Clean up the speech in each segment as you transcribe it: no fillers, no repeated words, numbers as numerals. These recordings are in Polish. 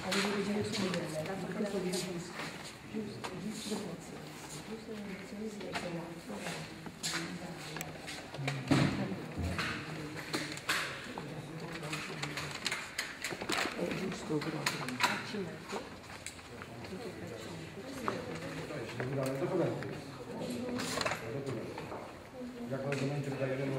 Jak argumenty dajemy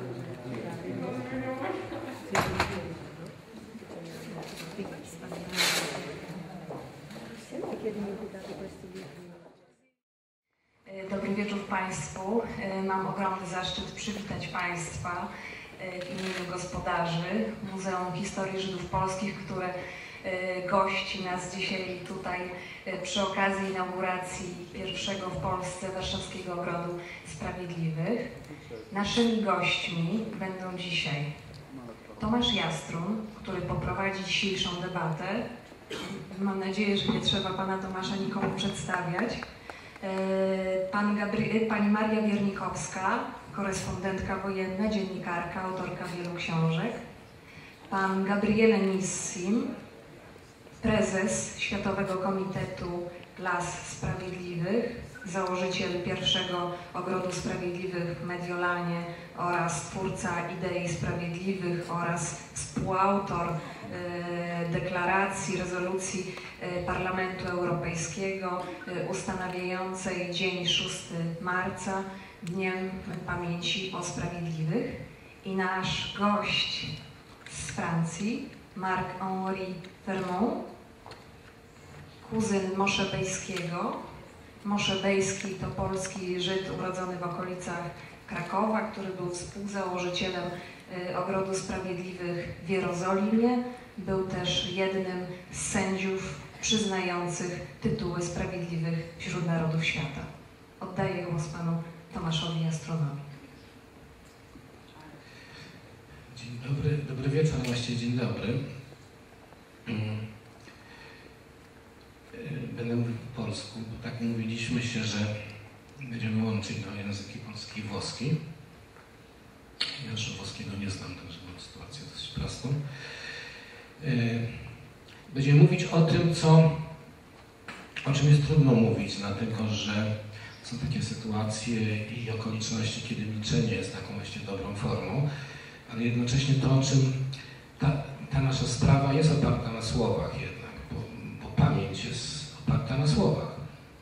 Dobry wieczór Państwu. Mam ogromny zaszczyt przywitać Państwa w imieniu gospodarzy Muzeum Historii Żydów Polskich, które gości nas dzisiaj tutaj przy okazji inauguracji pierwszego w Polsce Warszawskiego Ogrodu Sprawiedliwych. Naszymi gośćmi będą dzisiaj Tomasz Jastrun, który poprowadzi dzisiejszą debatę. Mam nadzieję, że nie trzeba pana Tomasza nikomu przedstawiać. Pani Maria Wiernikowska, korespondentka wojenna, dziennikarka, autorka wielu książek. Pan Gabriele Nissim, prezes Światowego Komitetu Las Sprawiedliwych, założyciel pierwszego Ogrodu Sprawiedliwych w Mediolanie oraz twórca Idei Sprawiedliwych oraz współautor deklaracji, rezolucji Parlamentu Europejskiego ustanawiającej dzień 6 marca Dniem Pamięci o Sprawiedliwych. I nasz gość z Francji, Marc-Henri Fermont, kuzyn Moshe Bejskiego. Moshe Bejski to polski Żyd urodzony w okolicach Krakowa, który był współzałożycielem Ogrodu Sprawiedliwych w Jerozolimie. Był też jednym z sędziów przyznających tytuły sprawiedliwych wśród narodów świata. Oddaję głos panu Tomaszowi Jastrunowi. Dzień dobry, dobry wieczór, właściwie dzień dobry. Będę mówił po polsku, bo tak mówiliśmy się, że będziemy łączyć języki polski i włoski. Ja już włoskiego nie znam, także mam sytuację dosyć prostą. Będziemy mówić o tym, o czym jest trudno mówić, dlatego że są takie sytuacje i okoliczności, kiedy milczenie jest taką właśnie dobrą formą, ale jednocześnie to, o czym ta nasza sprawa jest oparta na słowach jednak, bo pamięć jest oparta na słowach.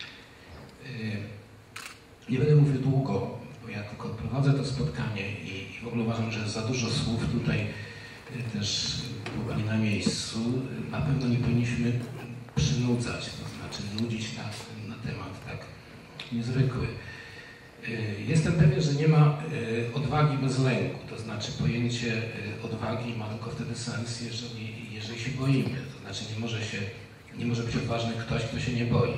Nie będę mówił długo, bo ja tylko prowadzę to spotkanie i w ogóle uważam, że za dużo słów tutaj też było nie na miejscu. Na pewno nie powinniśmy przynudzać, to znaczy nudzić na temat tak niezwykły. Jestem pewien, że nie ma odwagi bez lęku, to znaczy pojęcie odwagi ma tylko wtedy sens, jeżeli się boimy, to znaczy nie może być odważny ktoś, kto się nie boi.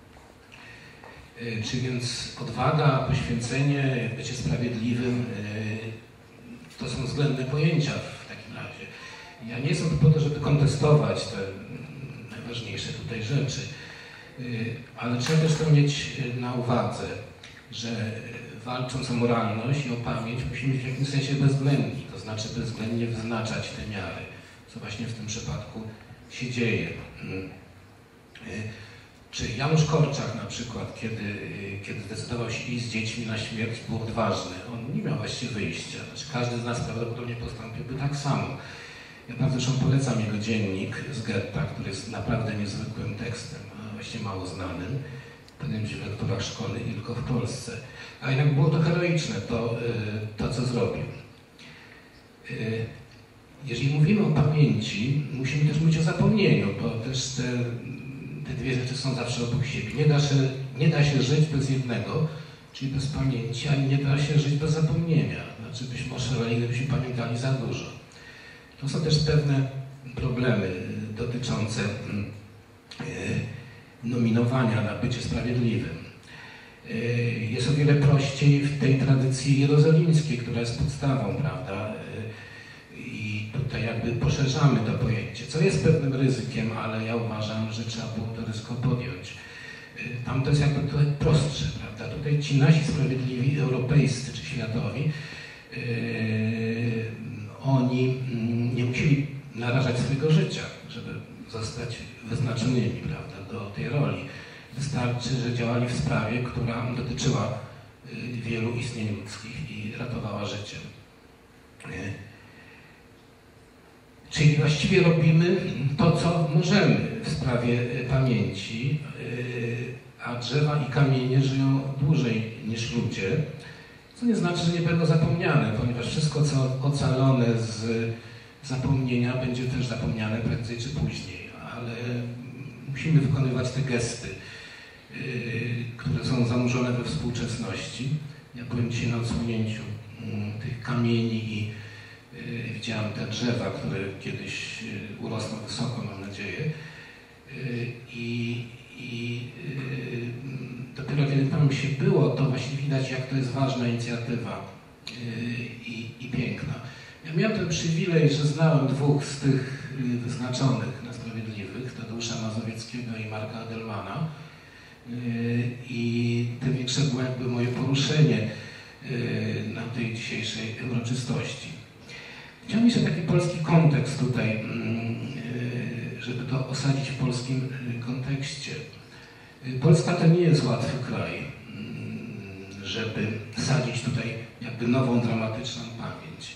Czy więc odwaga, poświęcenie, bycie sprawiedliwym to są względne pojęcia w takim razie. Ja nie jestem tu po to, żeby kontestować te najważniejsze tutaj rzeczy, ale trzeba też to mieć na uwadze, że walcząc o moralność i o pamięć musimy być w jakimś sensie bezwzględni, to znaczy bezwzględnie wyznaczać te miary, co właśnie w tym przypadku się dzieje. Czy Janusz Korczak na przykład, kiedy zdecydował się iść z dziećmi na śmierć, był odważny. On nie miał właściwie wyjścia. Znaczy, każdy z nas prawdopodobnie postąpiłby tak samo. Ja bardzo zresztą polecam jego dziennik z getta, który jest naprawdę niezwykłym tekstem, właściwie mało znanym. Powinien być w lekturach szkoły i tylko w Polsce. A jednak było to heroiczne, to co zrobił. Jeżeli mówimy o pamięci, musimy też mówić o zapomnieniu, bo też te dwie rzeczy są zawsze obok siebie. Nie da się żyć bez jednego, czyli bez pamięci, ani nie da się żyć bez zapomnienia. Znaczy byśmy oszaleli, gdybyśmy pamiętali za dużo. To są też pewne problemy dotyczące nominowania na bycie sprawiedliwym. Jest o wiele prościej w tej tradycji jerozolimskiej, która jest podstawą, prawda? I tutaj jakby poszerzamy to pojęcie, co jest pewnym ryzykiem, ale ja uważam, że trzeba było to ryzyko podjąć. Tam to jest jakby trochę prostsze, prawda? Tutaj ci nasi sprawiedliwi, europejscy czy światowi, oni nie musieli narażać swojego życia, żeby zostać wyznaczonymi, prawda, do tej roli. Wystarczy, że działali w sprawie, która dotyczyła wielu istnień ludzkich i ratowała życie. Czyli właściwie robimy to, co możemy w sprawie pamięci, a drzewa i kamienie żyją dłużej niż ludzie, co nie znaczy, że nie będą zapomniane, ponieważ wszystko, co ocalone z zapomnienia, będzie też zapomniane prędzej czy później, ale musimy wykonywać te gesty, które są zanurzone we współczesności. Ja byłem dzisiaj na odsłonięciu tych kamieni i widziałem te drzewa, które kiedyś urosną wysoko, mam nadzieję. Dopiero kiedy tam się było, to właśnie widać, jak to jest ważna inicjatywa i piękna. Ja miałem ten przywilej, że znałem dwóch z tych wyznaczonych na Sprawiedliwych, Tadeusza Mazowieckiego i Marka Adelmana. I tym większe było jakby moje poruszenie na tej dzisiejszej uroczystości. Chciałem jeszcze taki polski kontekst tutaj, żeby to osadzić w polskim kontekście. Polska to nie jest łatwy kraj, żeby sadzić tutaj jakby nową, dramatyczną pamięć.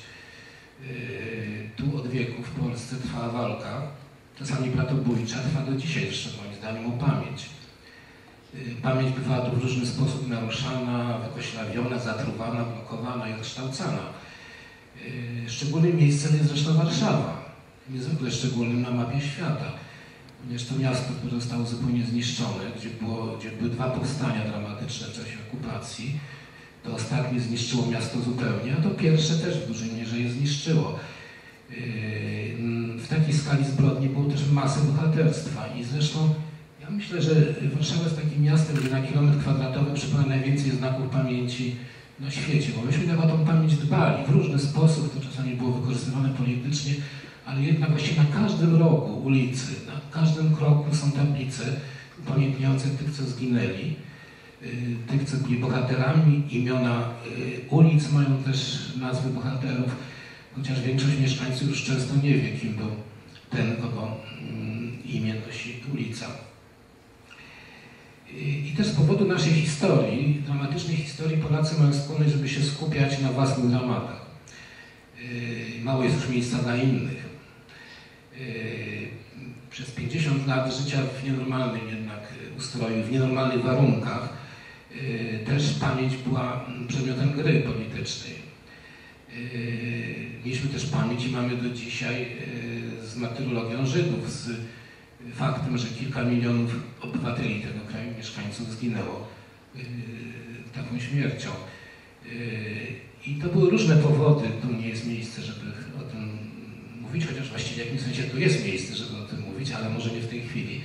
Tu od wieków w Polsce trwa walka, czasami bratobójcza, trwa do dzisiaj jeszcze moim zdaniem o pamięć. Pamięć bywa tu w różny sposób naruszana, wykoślawiona, zatruwana, blokowana i odkształcana. Szczególnym miejscem jest zresztą Warszawa, niezwykle szczególnym na mapie świata, ponieważ to miasto, które zostało zupełnie zniszczone, gdzie były dwa powstania dramatyczne w czasie okupacji, to ostatnie zniszczyło miasto zupełnie, a to pierwsze też w dużej mierze je zniszczyło. W takiej skali zbrodni było też masę bohaterstwa i zresztą ja myślę, że Warszawa jest takim miastem, gdzie na kilometr kwadratowy przypada najwięcej znaków pamięci na świecie, bo myśmy tak o tą pamięć dbali w różny sposób, to czasami było wykorzystywane politycznie, ale jednak właściwie na każdym rogu ulicy, na każdym kroku są tablice upamiętniające tych, co zginęli, tych, co byli bohaterami. Imiona ulic mają też nazwy bohaterów, chociaż większość mieszkańców już często nie wie, kim był ten, kogo imię nosi ulica. I też z powodu naszej historii, dramatycznej historii, Polacy mają skłonność, żeby się skupiać na własnych dramatach. Mało jest już miejsca dla innych. Przez 50 lat życia w nienormalnym jednak ustroju, w nienormalnych warunkach, też pamięć była przedmiotem gry politycznej. Mieliśmy też pamięć i mamy do dzisiaj z martyrologią Żydów, z faktem, że kilka milionów obywateli tego kraju, mieszkańców zginęło taką śmiercią. I to były różne powody, tu nie jest miejsce, żeby o tym mówić, chociaż właściwie w jakimś sensie tu jest miejsce, żeby o tym mówić, ale może nie w tej chwili,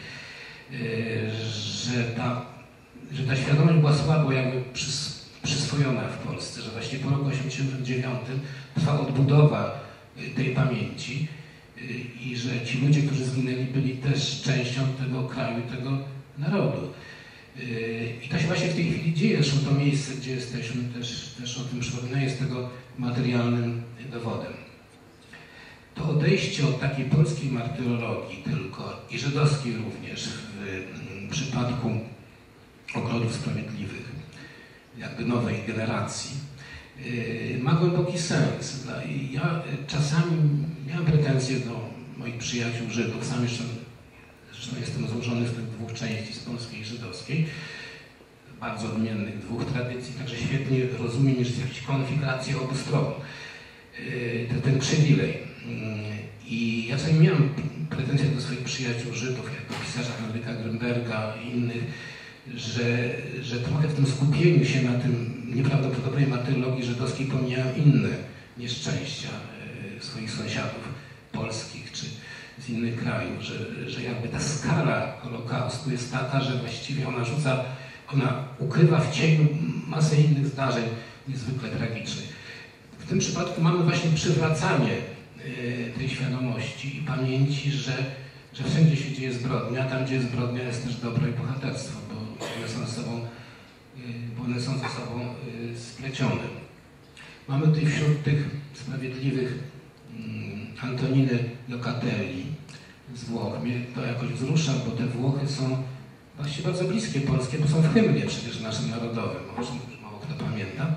że ta świadomość była słabo jakby przyswojona w Polsce, że właśnie po roku 1989 trwa odbudowa tej pamięci i że ci ludzie, którzy zginęli, byli też częścią tego kraju i tego narodu. I to się właśnie w tej chwili dzieje, zresztą to miejsce, gdzie jesteśmy, też o tym przypomina, jest tego materialnym dowodem. To odejście od takiej polskiej martyrologii tylko i żydowskiej również w przypadku Ogrodów Sprawiedliwych, jakby nowej generacji, ma głęboki sens. Ja czasami miałem pretensje do moich przyjaciół Żydów, sam jeszcze zresztą jestem złożony z tych dwóch części, z polskiej i żydowskiej, bardzo odmiennych dwóch tradycji, także świetnie rozumiem, że jest jakaś konfiguracja obu stron, ten przywilej. I ja czasami miałem pretensje do swoich przyjaciół Żydów, jako pisarza Henryka Grünberga i innych, że trochę w tym skupieniu się na tym nieprawdopodobnej martyrologii żydowskiej pomijają inne nieszczęścia swoich sąsiadów polskich czy z innych krajów, że jakby ta skala Holokaustu jest taka, że właściwie ona ukrywa w cieniu masę innych zdarzeń niezwykle tragicznych. W tym przypadku mamy właśnie przywracanie tej świadomości i pamięci, że wszędzie się dzieje zbrodnia, a tam, gdzie jest zbrodnia, jest też dobro i bohaterstwo, bo one są ze sobą splecione. Mamy tutaj wśród tych sprawiedliwych Antoniny Locatelli z Włoch. Mnie to jakoś wzrusza, bo te Włochy są właściwie bardzo bliskie Polskie, bo są w hymnie przecież naszym narodowym, może mało kto pamięta.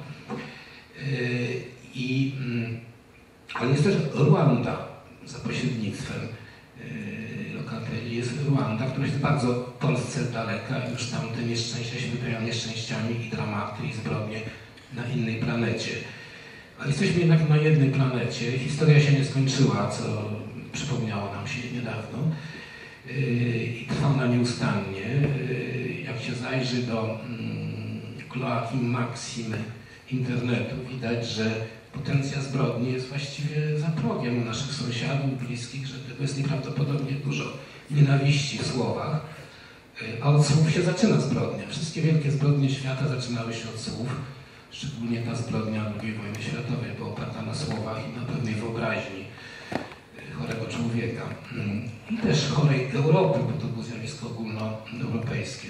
Ale jest też Ruanda za pośrednictwem Locatelli. Jest Ruanda, która jest bardzo Polsce daleka i już tam te nieszczęścia się wydają nieszczęściami i dramaty i zbrodnie na innej planecie. Ale jesteśmy jednak na jednej planecie. Historia się nie skończyła, co przypomniało nam się niedawno. I trwa ona nieustannie. Jak się zajrzy do kloaki Maximy internetu, widać, że potencja zbrodni jest właściwie za progiem u naszych sąsiadów, bliskich, że tego jest nieprawdopodobnie dużo nienawiści w słowach. A od słów się zaczyna zbrodnia. Wszystkie wielkie zbrodnie świata zaczynały się od słów. Szczególnie ta zbrodnia II wojny światowej była oparta na słowach i na pewnej wyobraźni chorego człowieka. I też chorej Europy, bo to było zjawisko ogólnoeuropejskie.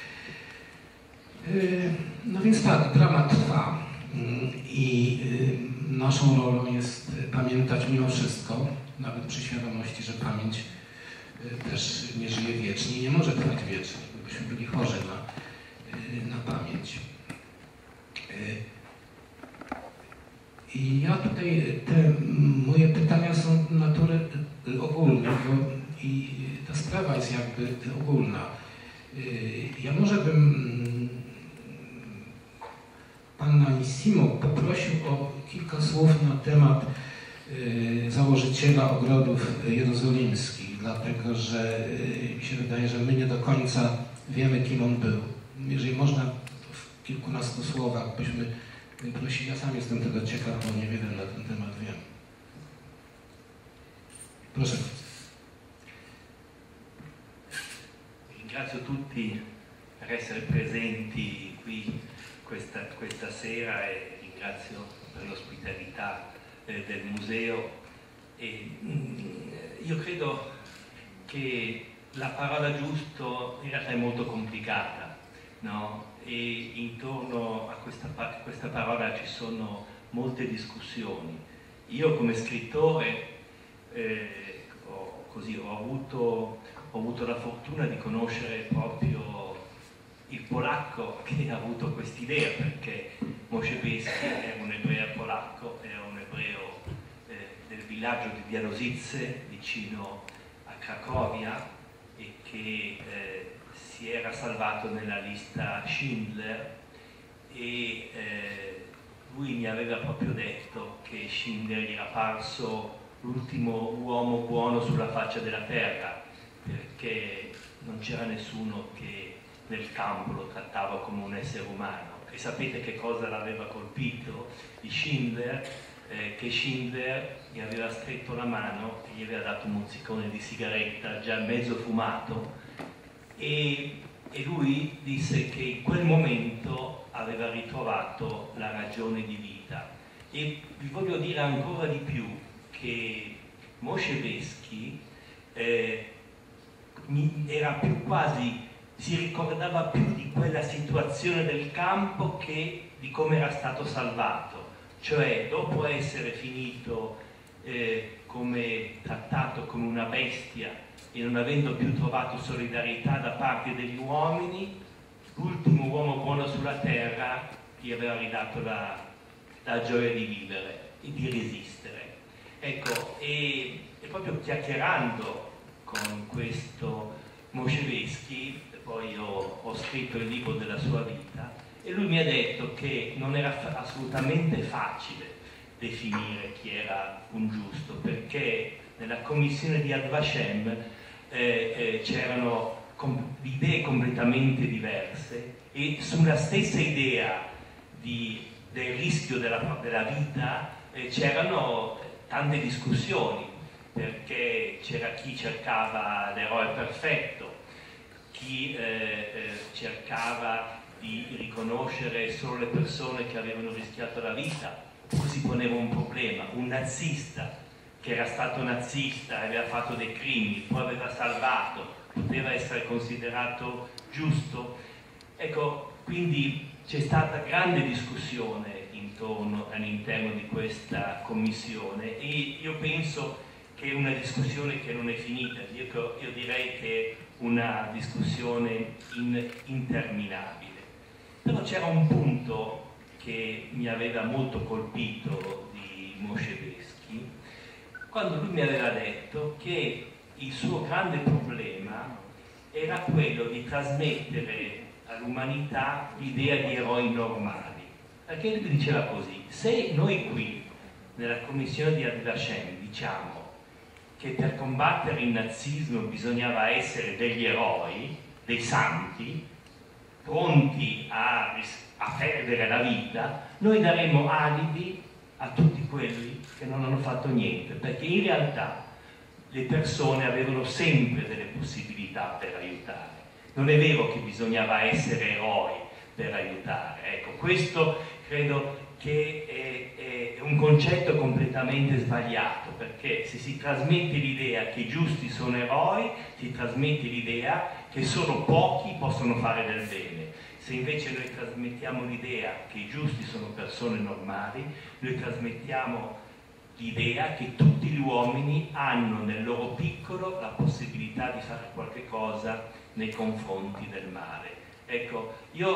No więc tak, dramat trwa i naszą rolą jest pamiętać mimo wszystko, nawet przy świadomości, że pamięć też nie żyje wiecznie i nie może trwać wiecznie, gdybyśmy byli chorzy na pamięć. I ja tutaj, te moje pytania są natury ogólnej, i ta sprawa jest jakby ogólna. Ja może bym pana Nissimo poprosił o kilka słów na temat założyciela ogrodów jerozolimskich, dlatego że mi się wydaje, że my nie do końca wiemy, kim on był. Jeżeli można w kilkunastu słowach byśmy prosili, ja sam jestem tego ciekaw, bo niewiele na ten temat wiem. Proszę. Ringrazio tutti per essere presenti qui questa sera e ringrazio per l'ospitalità del museo. Io credo che la parola giusto in realtà è molto complicata, no? E intorno a questa parola ci sono molte discussioni. Io come scrittore ho avuto la fortuna di conoscere proprio il polacco che ha avuto quest'idea, perché Mosiewski è un ebreo polacco, è un ebreo del villaggio di Białocice vicino a Cracovia e che si era salvato nella lista Schindler e lui mi aveva proprio detto che Schindler gli era parso l'ultimo uomo buono sulla faccia della terra, perché non c'era nessuno che nel campo lo trattava come un essere umano. E sapete che cosa l'aveva colpito di Schindler? Che Schindler gli aveva stretto la mano e gli aveva dato un mozzicone di sigaretta già mezzo fumato e lui disse che in quel momento aveva ritrovato la ragione di vita. E vi voglio dire ancora di più che Mosiewski era più quasi, si ricordava più di quella situazione del campo che di come era stato salvato, cioè dopo essere finito come trattato come una bestia e non avendo più trovato solidarietà da parte degli uomini, l'ultimo uomo buono sulla terra gli aveva ridato la gioia di vivere e di resistere. Ecco, e proprio chiacchierando con questo Mosiewski, poi ho scritto il libro della sua vita, e lui mi ha detto che non era assolutamente facile definire chi era un giusto, perché nella commissione di Yad Vashem c'erano idee completamente diverse e sulla stessa idea del rischio della vita c'erano tante discussioni, perché c'era chi cercava l'eroe perfetto, chi cercava di riconoscere solo le persone che avevano rischiato la vita, oppure si poneva un problema, un nazista che era stato nazista, aveva fatto dei crimini, poi aveva salvato, poteva essere considerato giusto. Ecco, quindi c'è stata grande discussione all'interno di questa commissione, e io penso che è una discussione che non è finita. Io direi che è una discussione interminabile. Però c'era un punto che mi aveva molto colpito di Moshevesky, quando lui mi aveva detto che il suo grande problema era quello di trasmettere all'umanità l'idea di eroi normali. Perché lui diceva così: se noi qui nella commissione di Yad Vashem diciamo che per combattere il nazismo bisognava essere degli eroi, dei santi, pronti a perdere la vita, noi daremo alibi a tutti quelli che non hanno fatto niente, perché in realtà le persone avevano sempre delle possibilità per aiutare. Non è vero che bisognava essere eroi per aiutare. Ecco, questo credo che è un concetto completamente sbagliato, perché se si trasmette l'idea che i giusti sono eroi, si trasmette l'idea che solo pochi possono fare del bene. Se invece noi trasmettiamo l'idea che i giusti sono persone normali, noi trasmettiamo l'idea che tutti gli uomini hanno nel loro piccolo la possibilità di fare qualche cosa nei confronti del male. Ecco,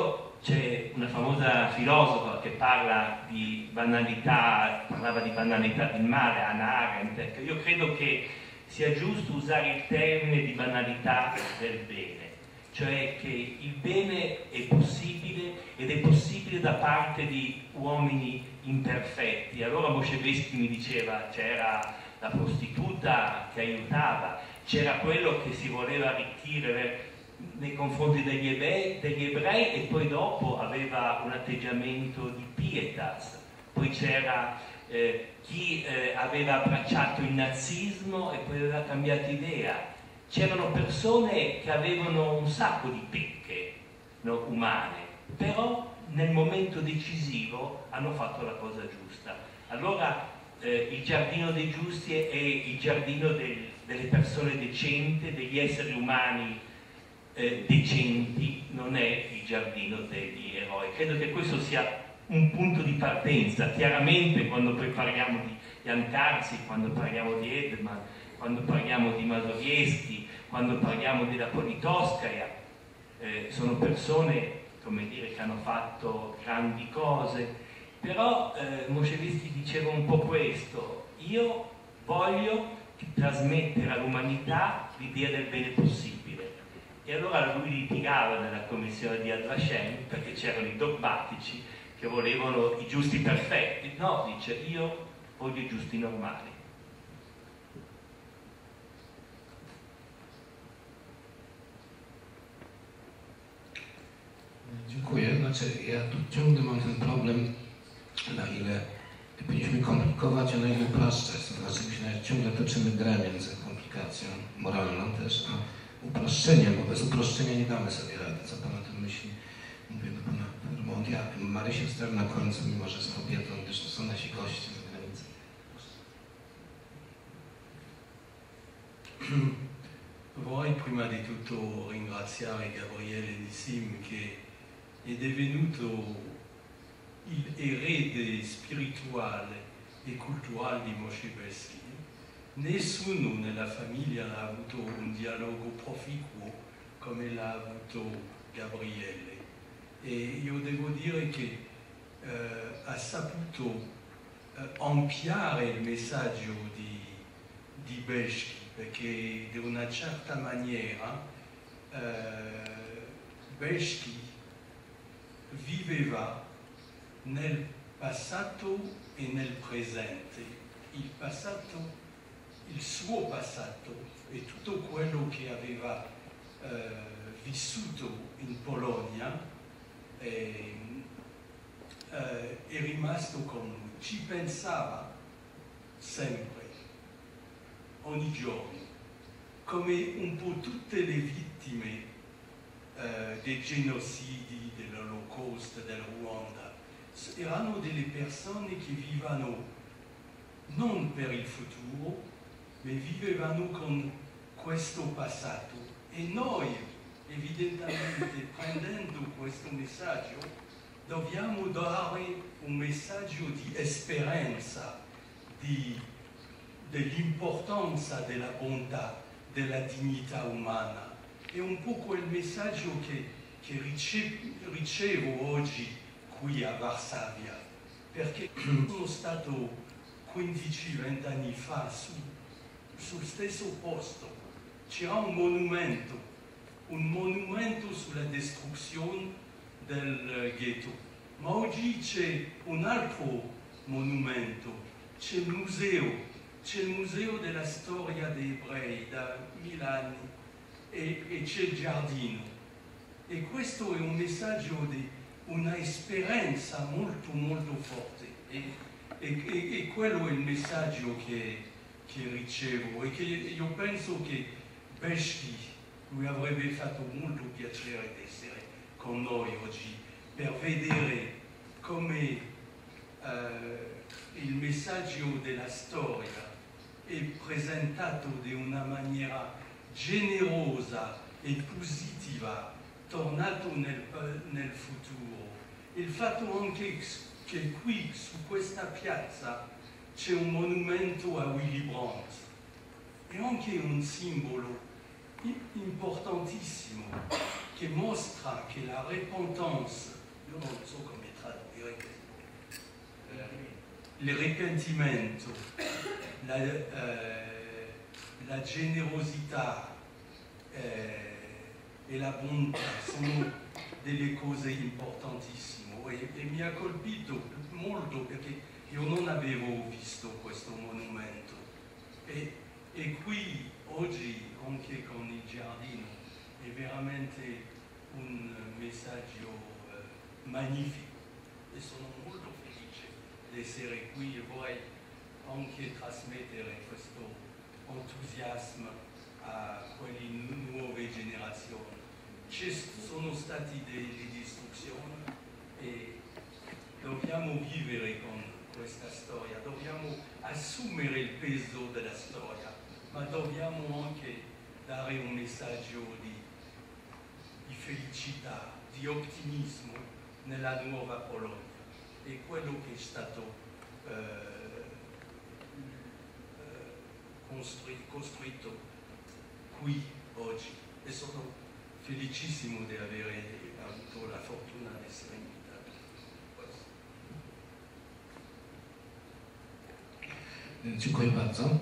c'è una famosa filosofa che parlava di banalità del male, Hannah Arendt. Ecco, io credo che sia giusto usare il termine di banalità del bene, cioè che il bene è possibile, ed è possibile da parte di uomini imperfetti. Allora Moshevesky mi diceva: c'era la prostituta che aiutava, c'era quello che si voleva arricchire nei confronti degli ebrei e poi dopo aveva un atteggiamento di pietas, poi c'era chi aveva abbracciato il nazismo e poi aveva cambiato idea. C'erano persone che avevano un sacco di pecche, no, umane, però nel momento decisivo hanno fatto la cosa giusta. Allora il giardino dei giusti è il giardino delle persone decenti, degli esseri umani decenti, non è il giardino degli eroi. Credo che questo sia un punto di partenza. Chiaramente quando poi parliamo di Jan Karsi, quando parliamo di Edman, quando parliamo di Mazowiecki, quando parliamo della Politkovskaja, sono persone, come dire, che hanno fatto grandi cose, però Moshevesky diceva un po' questo: io voglio trasmettere all'umanità l'idea del bene possibile. E allora lui litigava nella commissione di Yad Vashem perché c'erano i dogmatici che volevano i giusti perfetti. No, dice, io voglio i giusti normali. Dziękuję. Znaczy, ja tu ciągle mam ten problem, na ile powinniśmy komplikować, a na ile upraszczać. To znaczy, my ciągle toczymy grę między komplikacją moralną też, a uproszczeniem, bo bez uproszczenia nie damy sobie rady. Co Pan o tym myśli? Mówię do Pana Vermondia. Marysię Stern na końcu, mimo że jest kobietą, gdyż to są nasi goście z granicy. Vorrei prima di tutto ringraziare Gabriele Nissim che è divenuto il erede spirituale e culturale di Moshevesky. Nessuno nella famiglia ha avuto un dialogo proficuo come l'ha avuto Gabriele, e io devo dire che ha saputo ampliare il messaggio di Belsky, perché di una certa maniera Belsky viveva nel passato e nel presente. Il suo passato e tutto quello che aveva vissuto in Polonia è rimasto con lui. Ci pensava sempre, ogni giorno, come un po' tutte le vittime dei genocidi, dell'Olocausto, del Ruanda. Erano delle persone che vivevano non per il futuro, ma vivevano con questo passato. E noi, evidentemente, prendendo questo messaggio, dobbiamo dare un messaggio di speranza, dell'importanza della bontà, della dignità umana. È un po' quel messaggio che ricevo oggi qui a Varsavia, perché sono stato 15-20 anni fa sul stesso posto. C'era un monumento sulla distruzione del ghetto, ma oggi c'è un altro monumento, c'è il museo della storia degli ebrei da 1000 anni e c'è il giardino. E questo è un messaggio di una esperienza molto molto forte e quello è il messaggio che ricevo e che io penso che Beschki lui avrebbe fatto molto piacere di essere con noi oggi per vedere come il messaggio della storia è presentato di una maniera generosa e positiva, tornato nel futuro. Il fatto anche che qui su questa piazza c'è un monumento a Willy Brandt, è anche un simbolo importantissimo che mostra che la repentance, io non so come tradurre questo, il ripentimento, la generosità e la bontà sono delle cose importantissime e mi ha colpito molto perché io non avevo visto questo monumento e qui oggi anche con il giardino è veramente un messaggio magnifico e sono molto felice di essere qui e vorrei anche trasmettere questo entusiasmo a quelle nuove generazioni. Ci sono stati delle distruzioni e dobbiamo vivere con questa storia, dobbiamo assumere il peso della storia, ma dobbiamo anche dare un messaggio di felicità, di ottimismo nella nuova Polonia. E quello che è stato costruito qui oggi e sono felicissimo di avere avuto la fortuna di essere invitato. Dziękuję bardzo.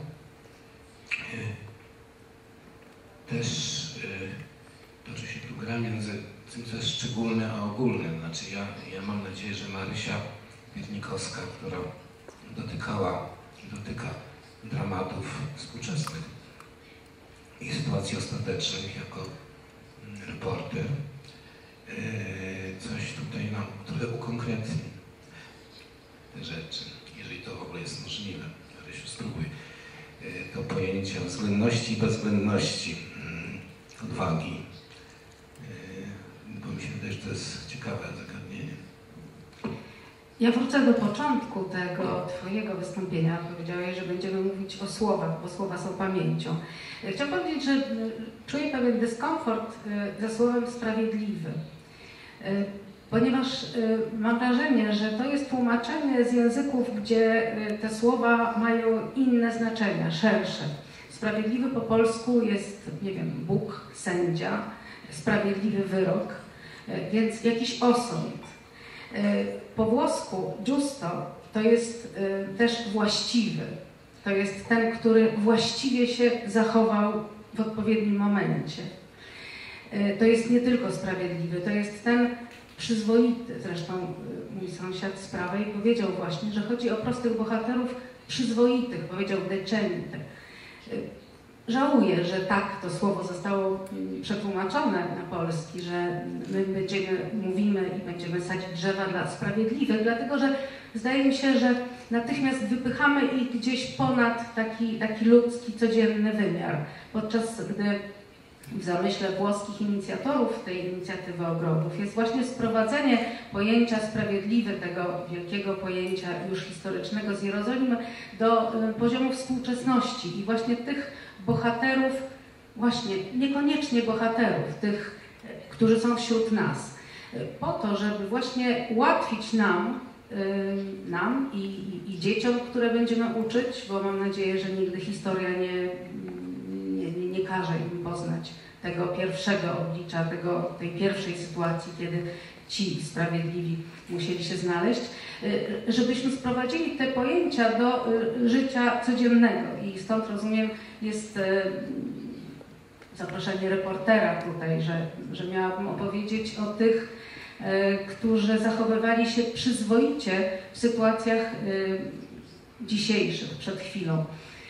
Też toczy się tu gra między tym, co jest szczególne, a ogólne. Znaczy ja mam nadzieję, że Marysia Piernikowska, która dotykała i dotyka dramatów współczesnych i sytuacji ostatecznych jako reporter, coś tutaj nam trochę ukonkretni te rzeczy, jeżeli to w ogóle jest możliwe. Marysiu, spróbuj to pojęcia względności i bezwzględności, odwagi, bo mi się wydaje, że to jest ciekawe zagadnienie. Ja wrócę do początku tego Twojego wystąpienia. Powiedziałeś, że będziemy mówić o słowach, bo słowa są pamięcią. Chciałam powiedzieć, że czuję pewien dyskomfort ze słowem sprawiedliwy, ponieważ mam wrażenie, że to jest tłumaczenie z języków, gdzie te słowa mają inne znaczenia, szersze. Sprawiedliwy po polsku jest, nie wiem, Bóg, sędzia, sprawiedliwy wyrok, więc jakiś osąd. Po włosku giusto to jest też właściwy. To jest ten, który właściwie się zachował w odpowiednim momencie. To jest nie tylko sprawiedliwy, to jest ten przyzwoity. Zresztą mój sąsiad z prawej powiedział właśnie, że chodzi o prostych bohaterów przyzwoitych, powiedział decente. Żałuję, że tak to słowo zostało przetłumaczone na polski, że my mówimy i będziemy sadzić drzewa dla sprawiedliwych, dlatego że zdaje mi się, że natychmiast wypychamy ich gdzieś ponad taki ludzki, codzienny wymiar. Podczas gdy w zamyśle włoskich inicjatorów tej inicjatywy ogrodów jest właśnie sprowadzenie pojęcia sprawiedliwy, tego wielkiego pojęcia już historycznego z Jerozolimy, do poziomu współczesności i właśnie tych bohaterów, właśnie niekoniecznie bohaterów, tych, którzy są wśród nas, po to, żeby właśnie ułatwić nam i dzieciom, które będziemy uczyć, bo mam nadzieję, że nigdy historia nie każe im poznać tego pierwszego oblicza, tej pierwszej sytuacji, kiedy ci sprawiedliwi musieli się znaleźć, żebyśmy sprowadzili te pojęcia do życia codziennego i stąd rozumiem jest zaproszenie reportera tutaj, że miałabym opowiedzieć o tych, którzy zachowywali się przyzwoicie w sytuacjach dzisiejszych, przed chwilą.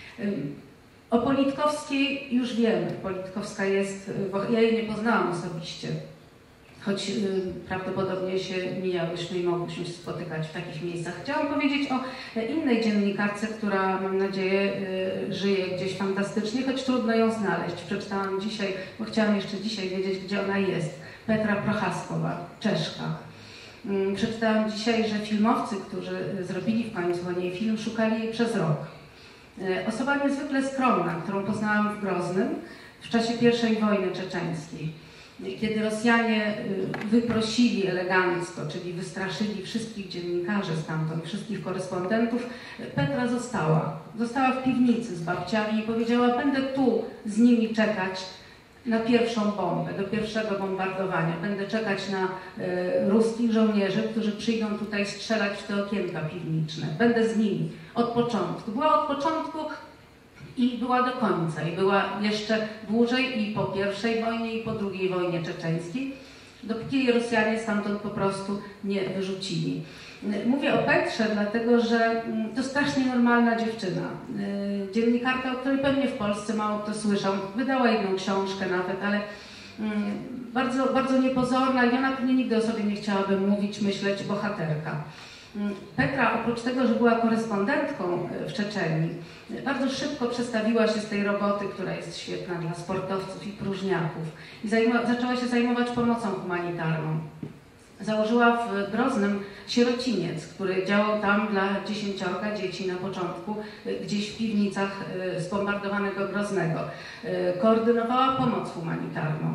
O Politkowskiej już wiemy. Politkowska jest, bo ja jej nie poznałam osobiście, choć prawdopodobnie się mijałyśmy i mogłyśmy się spotykać w takich miejscach. Chciałam powiedzieć o innej dziennikarce, która, mam nadzieję, żyje gdzieś fantastycznie, choć trudno ją znaleźć. Przeczytałam dzisiaj, bo chciałam jeszcze dzisiaj wiedzieć, gdzie ona jest. Petra Prochaskowa, Czeszka. Przeczytałam dzisiaj, że filmowcy, którzy zrobili w końcu o niej film, szukali jej przez rok. Osoba niezwykle skromna, którą poznałam w Groznym w czasie I wojny czeczeńskiej. Kiedy Rosjanie wyprosili elegancko, czyli wystraszyli wszystkich dziennikarzy stamtąd, wszystkich korespondentów, Petra została w piwnicy z babciami i powiedziała: będę tu z nimi czekać na pierwszą bombę, do pierwszego bombardowania. Będę czekać na ruskich żołnierzy, którzy przyjdą tutaj strzelać w te okienka piwniczne. Będę z nimi od początku. Była od początku i była do końca. I była jeszcze dłużej i po I wojnie, i po II wojnie czeczeńskiej, dopóki jej Rosjanie stamtąd po prostu nie wyrzucili. Mówię o Petrze, dlatego że to strasznie normalna dziewczyna. Dziennikarka, o której pewnie w Polsce mało kto słyszał. Wydała jedną książkę nawet, ale bardzo, bardzo niepozorna i ona pewnie nigdy o sobie nie chciałaby mówić, myśleć, bohaterka. Petra, oprócz tego, że była korespondentką w Czeczenii, bardzo szybko przestawiła się z tej roboty, która jest świetna dla sportowców i próżniaków, i zaczęła się zajmować pomocą humanitarną. Założyła w Groznym sierociniec, który działał tam dla 10 dzieci na początku, gdzieś w piwnicach zbombardowanego Groznego. Koordynowała pomoc humanitarną.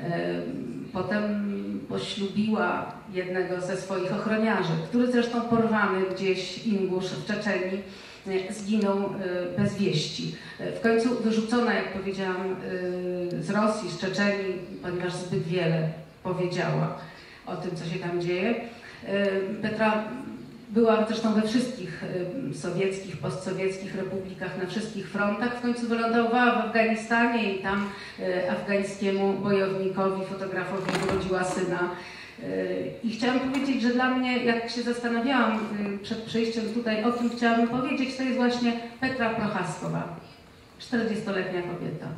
Potem poślubiła jednego ze swoich ochroniarzy, który zresztą porwany gdzieś Ingusz w Czeczenii zginął bez wieści. W końcu wyrzucona, jak powiedziałam, z Rosji, z Czeczenii, ponieważ zbyt wiele powiedziała o tym, co się tam dzieje. Petra była zresztą we wszystkich sowieckich, postsowieckich republikach, na wszystkich frontach. W końcu wylądowała w Afganistanie i tam afgańskiemu bojownikowi, fotografowi urodziła syna. I chciałam powiedzieć, że dla mnie, jak się zastanawiałam przed przyjściem tutaj, o kim chciałabym powiedzieć, to jest właśnie Petra Prochaskowa, 40-letnia kobieta.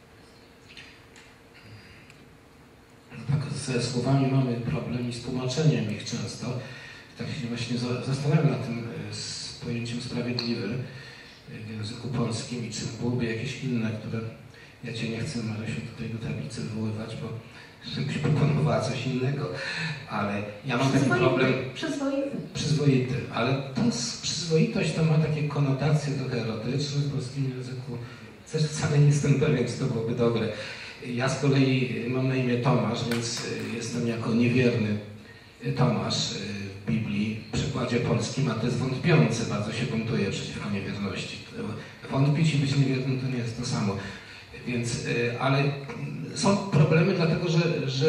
Tak, ze słowami mamy problem i z tłumaczeniem ich często. Tak się właśnie zastanawiam nad tym z pojęciem sprawiedliwy w języku polskim i czy byłoby jakieś inne, które... Ja Cię nie chcę, Marysiu, tutaj do tablicy wywoływać, bo żebyś proponowała coś innego, ale ja mam taki problem... Przyzwoity. Ale przyzwoitość to ma takie konotacje trochę erotyczne w polskim języku. Też wcale nie jestem pewien, czy to byłoby dobre. Ja z kolei mam na imię Tomasz, więc jestem jako niewierny Tomasz w Biblii, w przykładzie polskim, a to jest wątpiący, bardzo się buntuje przeciwko niewierności. Wątpić i być niewiernym to nie jest to samo. Więc, ale są problemy, dlatego że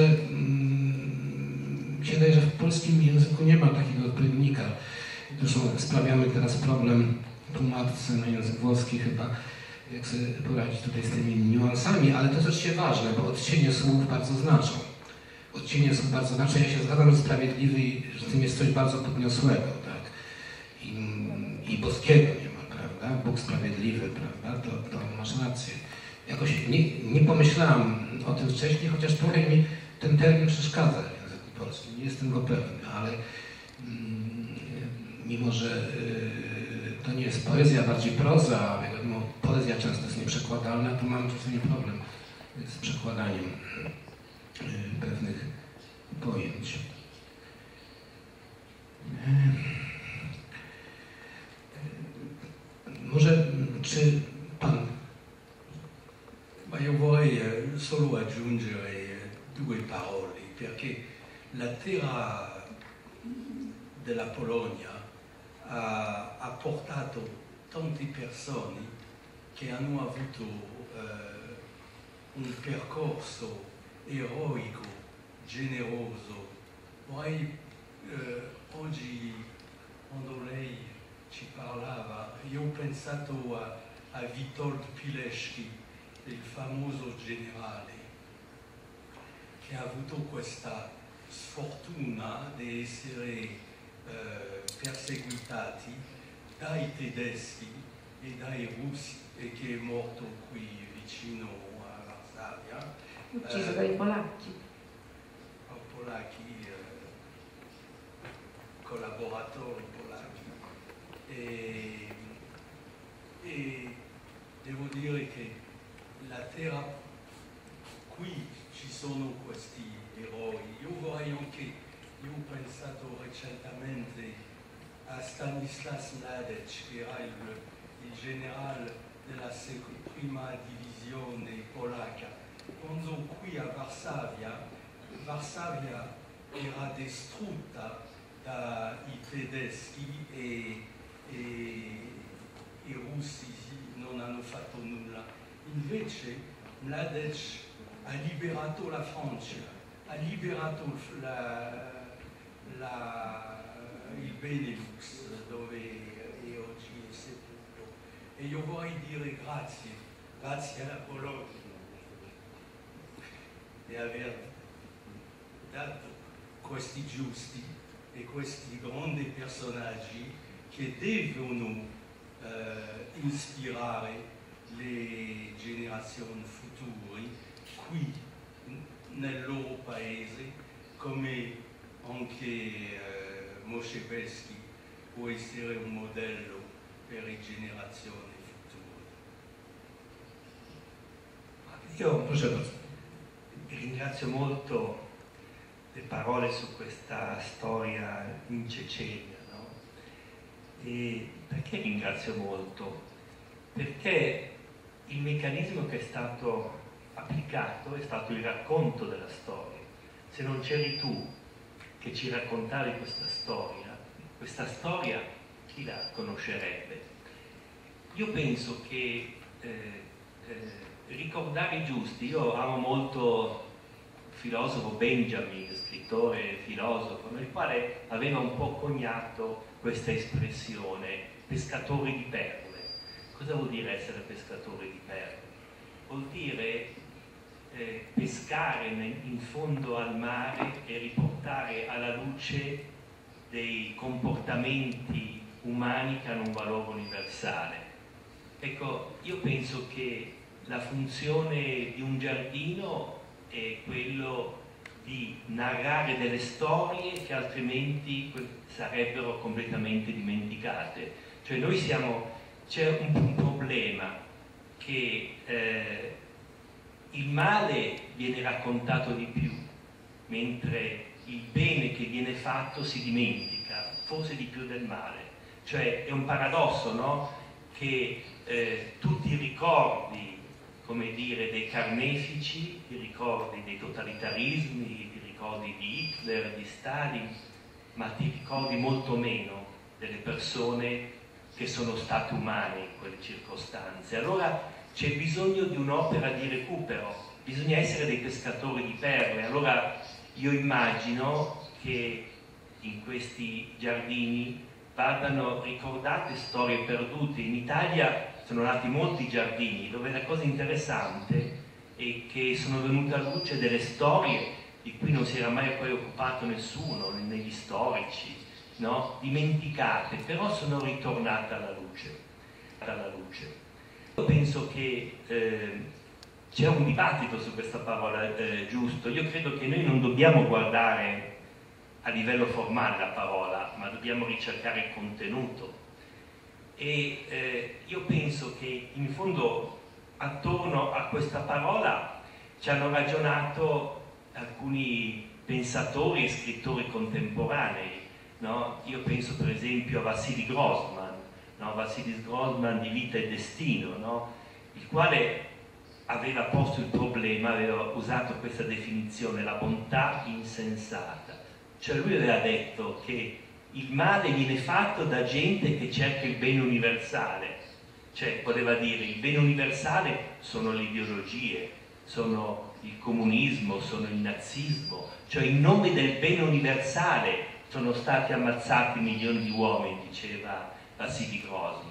mi się wydaje, że w polskim języku nie ma takiego odpowiednika. Zresztą sprawiamy teraz problem tłumaczce na język włoski chyba, jak sobie poradzić tutaj z tymi niuansami, ale to jest oczywiście ważne, bo odcienie słów bardzo znaczą. Odcienie słów bardzo znaczą. Ja się zgadzam, że sprawiedliwy, że w tym jest coś bardzo podniosłego, tak? I boskiego nie ma, prawda? Bóg sprawiedliwy, prawda? To masz rację. Jakoś nie pomyślałam o tym wcześniej, chociaż trochę mi ten termin przeszkadza w języku polskim. Nie jestem go pewny, ale mimo, że to nie jest poezja, bardziej proza, wiadomo, poezja często jest nieprzekładalna, to mam czasami problem z przekładaniem pewnych pojęć. Może, czy Pan... Ma io vorrei solo aggiungere due parole, perché la terra della Polonia ha portato tante persone che hanno avuto un percorso eroico, generoso. Vorrei oggi, quando lei ci parlava, io ho pensato a Witold Pilecki, il famoso generale, che ha avuto questa sfortuna di essere perseguitati dai tedeschi e dai russi e che è morto qui vicino a Varsavia. Ucciso dai polacchi. Polacchi, collaboratori polacchi. E devo dire che la terra, qui ci sono questi eroi. Io vorrei anche, io ho pensato recentemente a Stanislas Mladic, che era il generale della prima divisione polacca. Quando qui a Varsavia era distrutta dai tedeschi e i russi non hanno fatto nulla. Invece Mladic ha liberato la Francia, ha liberato il Benelux, dove è oggi è sepolto. E io vorrei dire grazie alla Polonia di aver dato questi giusti e questi grandi personaggi che devono ispirare le generazioni future qui nel loro paese, come anche Moshe Belsky può essere un modello per le generazioni future. Io ringrazio molto le parole su questa storia in Cecenia, no? E perché ringrazio molto? Perché il meccanismo che è stato applicato è stato il racconto della storia. Se non c'eri tu che ci raccontavi questa storia chi la conoscerebbe? Io penso che ricordare i giusti, io amo molto il filosofo Benjamin, scrittore e filosofo, nel quale aveva un po' coniato questa espressione pescatori di perle. Cosa vuol dire essere pescatori di perle? Vuol dire pescare in fondo al mare e riportare alla luce dei comportamenti umani che hanno un valore universale. Ecco, io penso che la funzione di un giardino è quello di narrare delle storie che altrimenti sarebbero completamente dimenticate. Cioè c'è un problema che il male viene raccontato di più, mentre il bene che viene fatto si dimentica, forse di più del male. Cioè è un paradosso, no? Che tutti i ricordi, come dire, dei carnefici, i ricordi dei totalitarismi, i ricordi di Hitler, di Stalin, ma ti ricordi molto meno delle persone che sono state umane in quelle circostanze. Allora c'è bisogno di un'opera di recupero, bisogna essere dei pescatori di perle. Allora io immagino che in questi giardini vadano ricordate storie perdute. In Italia sono nati molti giardini dove la cosa interessante è che sono venute alla luce delle storie di cui non si era mai poi occupato nessuno, negli storici, no? Dimenticate, però sono ritornate alla luce. Io penso che c'è un dibattito su questa parola giusto. Io credo che noi non dobbiamo guardare a livello formale la parola, ma dobbiamo ricercare il contenuto. E io penso che in fondo attorno a questa parola ci hanno ragionato alcuni pensatori e scrittori contemporanei, no? Io penso per esempio a Vassili Grossman, no? Vassili Grossman di Vita e Destino, no? Il quale aveva posto il problema, aveva usato questa definizione, la bontà insensata. Cioè lui aveva detto che il male viene fatto da gente che cerca il bene universale, cioè voleva dire il bene universale sono le ideologie, sono il comunismo, sono il nazismo, cioè in nome del bene universale sono stati ammazzati milioni di uomini, diceva Vassili Grossman.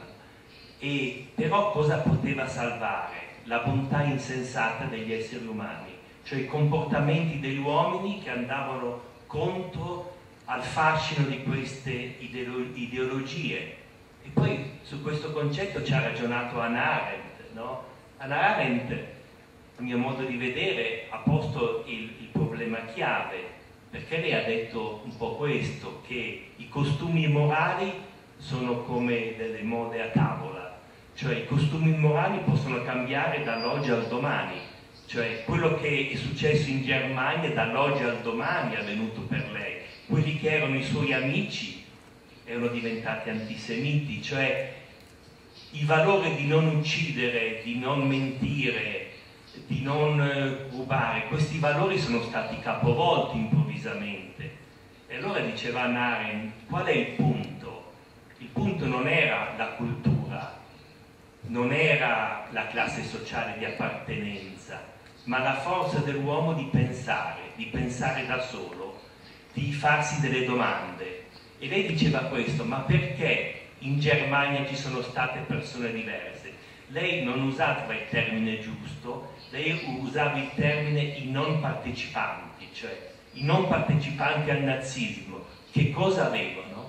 E però cosa poteva salvare? La bontà insensata degli esseri umani, cioè i comportamenti degli uomini che andavano contro al fascino di queste ideologie. E poi su questo concetto ci ha ragionato Hannah Arendt, no? Hannah Arendt, a mio modo di vedere, ha posto il problema chiave, perché lei ha detto un po' questo, che i costumi morali sono come delle mode a tavola, cioè i costumi morali possono cambiare dall'oggi al domani, cioè quello che è successo in Germania dall'oggi al domani è avvenuto per lei. Quelli che erano i suoi amici erano diventati antisemiti, cioè il valore di non uccidere, di non mentire, di non rubare, questi valori sono stati capovolti improvvisamente. E allora diceva Hannah Arendt, qual è il punto? Il punto non era la cultura, non era la classe sociale di appartenenza, ma la forza dell'uomo di pensare da solo, di farsi delle domande. E lei diceva questo, ma perché in Germania ci sono state persone diverse? Lei non usava il termine giusto, lei usava il termine i non partecipanti, cioè i non partecipanti al nazismo, che cosa avevano?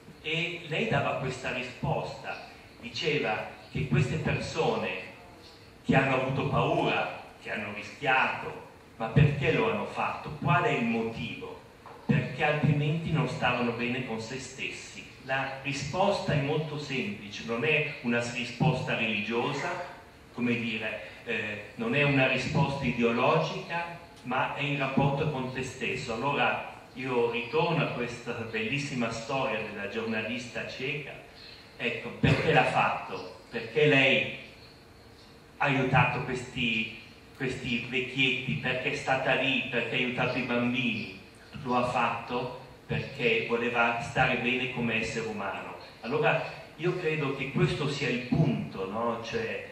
E lei dava questa risposta, diceva che queste persone che hanno avuto paura, che hanno rischiato, ma perché lo hanno fatto? Qual è il motivo? Perché altrimenti non stavano bene con se stessi. La risposta è molto semplice, non è una risposta religiosa, come dire, non è una risposta ideologica, ma è in rapporto con te stesso. Allora io ritorno a questa bellissima storia della giornalista ceca. Ecco, perché l'ha fatto? Perché lei ha aiutato questi vecchietti, perché è stata lì, perché ha aiutato i bambini. Lo ha fatto perché voleva stare bene come essere umano. Allora io credo che questo sia il punto, no?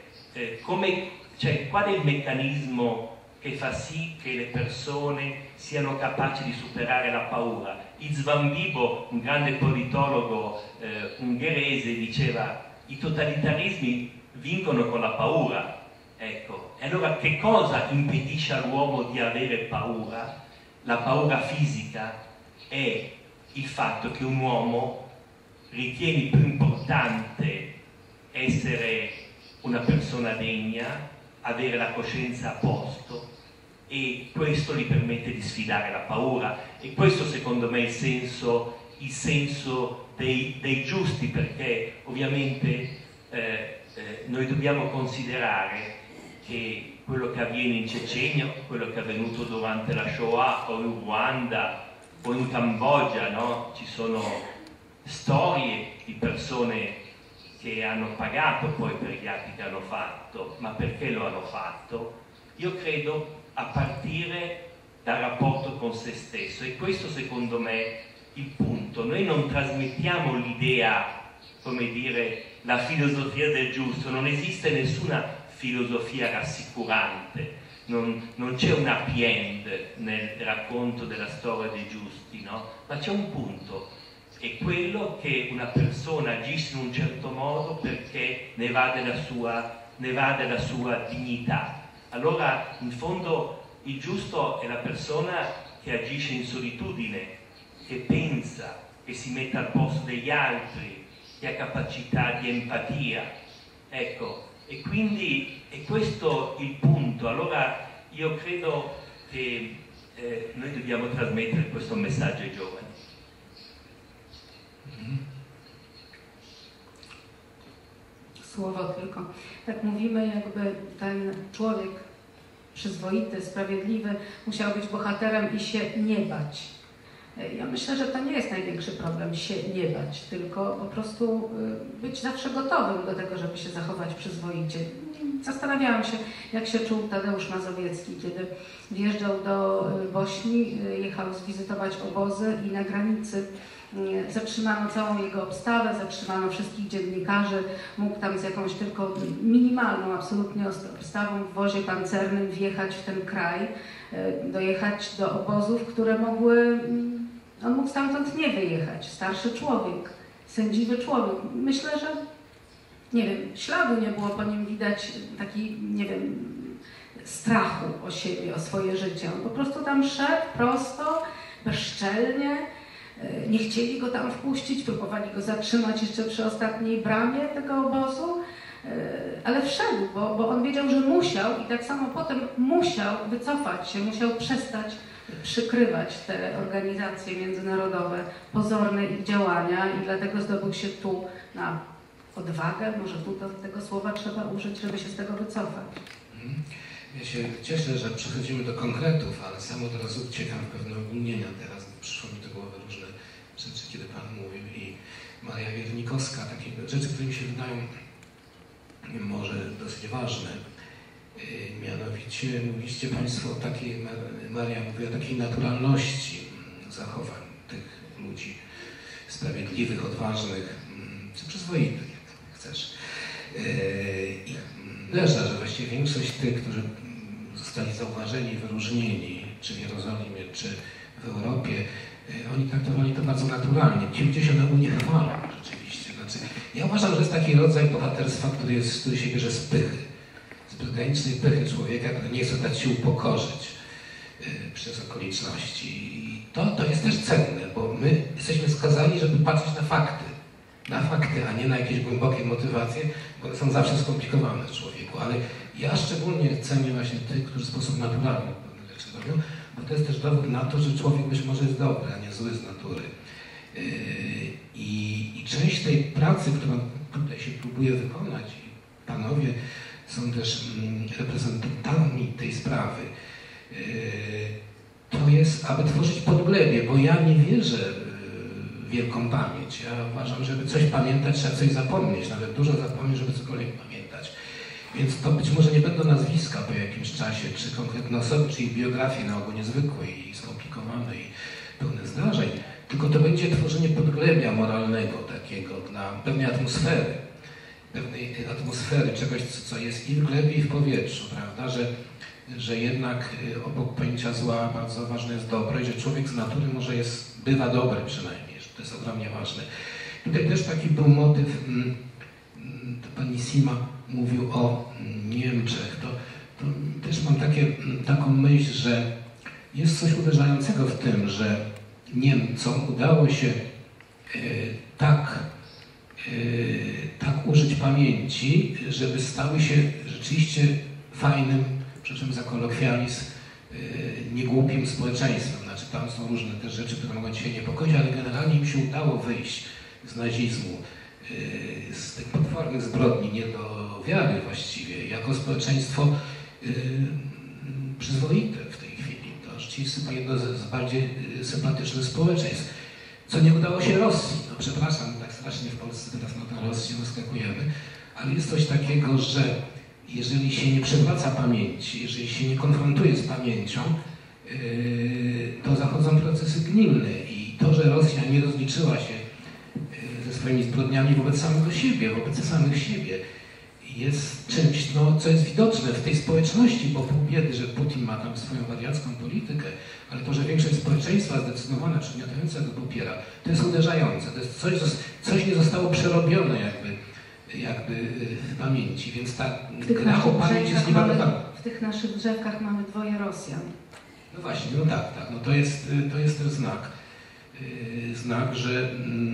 Qual è il meccanismo che fa sì che le persone siano capaci di superare la paura? István Bibo, un grande politologo ungherese, diceva i totalitarismi vincono con la paura. Ecco, e allora che cosa impedisce all'uomo di avere paura? La paura fisica è il fatto che un uomo ritiene più importante essere una persona degna, avere la coscienza a posto, e questo gli permette di sfidare la paura. E questo secondo me è il senso dei giusti, perché ovviamente noi dobbiamo considerare che quello che avviene in Cecenia, quello che è avvenuto durante la Shoah o in Ruanda o in Cambogia, no? Ci sono storie di persone che hanno pagato poi per gli atti che hanno fatto, ma perché lo hanno fatto? Io credo a partire dal rapporto con se stesso, e questo secondo me è il punto. Noi non trasmettiamo l'idea, come dire, la filosofia del giusto, non esiste nessuna filosofia rassicurante, non c'è un happy end nel racconto della storia dei giusti, no? Ma c'è un punto, è quello che una persona agisce in un certo modo perché ne va della sua dignità. Allora, in fondo, il giusto è la persona che agisce in solitudine, che pensa, che si mette al posto degli altri, che ha capacità di empatia. Ecco, e quindi è questo il punto. Allora io credo che noi dobbiamo trasmettere questo messaggio ai giovani. Słowo tylko. Tak mówimy, jakby ten człowiek przyzwoity, sprawiedliwy musiał być bohaterem i się nie bać. Ja myślę, że to nie jest największy problem się nie bać, tylko po prostu być zawsze gotowym do tego, żeby się zachować przyzwoicie. zastanawiałam się, jak się czuł Tadeusz Mazowiecki, kiedy wjeżdżał do Bośni, jechał zwizytować obozy i na granicy zatrzymano całą jego obstawę, zatrzymano wszystkich dziennikarzy, mógł tam z jakąś tylko minimalną absolutnie obstawą w wozie pancernym wjechać w ten kraj, dojechać do obozów, które mogły, on mógł stamtąd nie wyjechać, starszy człowiek, sędziwy człowiek. Myślę, że nie wiem, śladu nie było po nim widać, taki, nie wiem, strachu o siebie, o swoje życie. On po prostu tam szedł prosto, bezczelnie. Nie chcieli go tam wpuścić, próbowali go zatrzymać jeszcze przy ostatniej bramie tego obozu, ale wszedł, bo on wiedział, że musiał i tak samo potem musiał wycofać się, musiał przestać przykrywać te organizacje międzynarodowe, pozorne ich działania i dlatego zdobył się tu na odwagę, może tu tego słowa trzeba użyć, żeby się z tego wycofać. Ja się cieszę, że przechodzimy do konkretów, ale sam od razu uciekam w pewne ogólnienia teraz. Przyszło mi do głowy różne rzeczy, kiedy Pan mówił i Maria Wiernikowska, takie rzeczy, które mi się wydają może dosyć ważne. Mianowicie mówiliście Państwo o takiej, Maria mówi o takiej naturalności zachowań tych ludzi sprawiedliwych, odważnych, czy przyzwoitych, jak chcesz. I wierzę, że właściwie większość tych, którzy zostali zauważeni, wyróżnieni, czy w Jerozolimie, czy w Europie, oni traktowali to bardzo naturalnie. Ci ludzie się ogólnie chwalą rzeczywiście. Znaczy, ja uważam, że jest taki rodzaj bohaterstwa, który się bierze z pychy. Z bezgranicznej pychy człowieka, który nie chce dać się upokorzyć przez okoliczności. I to jest też cenne, bo my jesteśmy skazani, żeby patrzeć na fakty, a nie na jakieś głębokie motywacje, bo one są zawsze skomplikowane w człowieku. Ale ja szczególnie cenię właśnie tych, którzy w sposób naturalny pewne rzeczy robią, bo to jest też dowód na to, że człowiek być może jest dobry, a nie zły z natury. I część tej pracy, którą tutaj się próbuje wykonać, i panowie są też reprezentantami tej sprawy, to jest, aby tworzyć podglebie, bo ja nie wierzę w wielką pamięć. Ja uważam, żeby coś pamiętać, trzeba coś zapomnieć, nawet dużo zapomnieć, żeby cokolwiek pamiętać. Więc to być może nie będą nazwiska po jakimś czasie, czy konkretne osoby, czy ich biografie na ogół niezwykłe i skomplikowane i pełne zdarzeń, tylko to będzie tworzenie podglebia moralnego takiego dla pewnej atmosfery, czegoś, co jest i w glebie, i w powietrzu, prawda, że jednak obok pojęcia zła bardzo ważne jest dobro i że człowiek z natury może bywa dobry przynajmniej, że to jest ogromnie ważne. Tutaj też taki był motyw, pani Sima mówił o Niemczech, to też mam taką myśl, że jest coś uderzającego w tym, że Niemcom udało się tak użyć pamięci, żeby stały się rzeczywiście fajnym, przepraszam za kolokwializm, niegłupim społeczeństwem. Znaczy tam są różne też rzeczy, które mogą dzisiaj niepokoić, ale generalnie im się udało wyjść z nazizmu, z tych potwornych zbrodni, nie do wiary właściwie, jako społeczeństwo przyzwoite w tej chwili. To rzeczywiście jedno z bardziej sympatycznych społeczeństw, co nie udało się Rosji. No przepraszam, tak strasznie w Polsce teraz na tę Rosję wyskakujemy, ale jest coś takiego, że jeżeli się nie przywraca pamięci, jeżeli się nie konfrontuje z pamięcią, to zachodzą procesy gnilne i to, że Rosja nie rozliczyła się ze swoimi zbrodniami wobec samych siebie, jest czymś, co jest widoczne w tej społeczności, bo pół biedy, że Putin ma tam swoją wariacką politykę, ale to, że większość społeczeństwa zdecydowana, przygniatająca go popiera, to jest uderzające, to jest coś nie zostało przerobione jakby w pamięci, więc ta gra o pamięć jest niebagatelna. W tych naszych drzewkach mamy 2 Rosjan. No właśnie, no tak, no to jest też znak, że